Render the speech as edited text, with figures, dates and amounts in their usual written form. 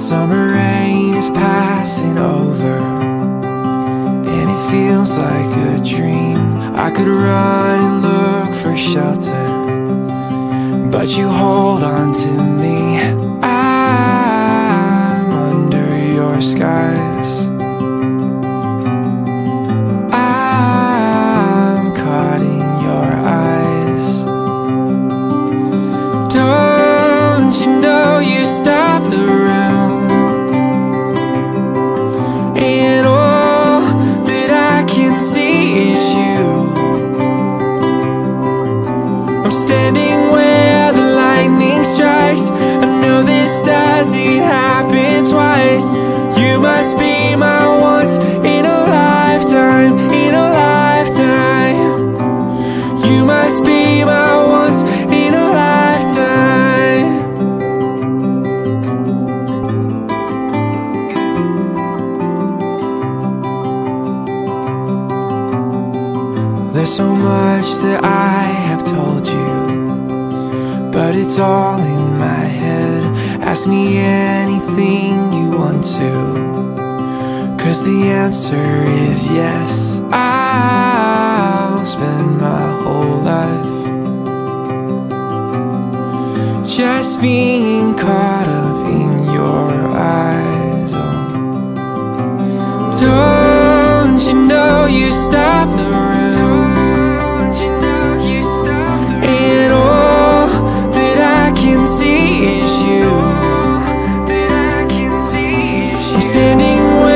summer rain is passing over, and it feels like a dream. I could run and look for shelter, but you hold on to me. I'm under your skies. I'm caught in your eyes. Don't you know you stop the round, and all that I can see is you. I'm standing where the lightning strikes. I know this doesn't happen twice. You must be my once in a lifetime, in a lifetime. You must be my once in a lifetime. There's so much that I have told you, but it's all in my head. Ask me anything you want to, 'cause the answer is yes. I'll spend my whole life just being caught up in your eyes. Oh, don't you know you stop the room, and all that I can see is you. I'm standing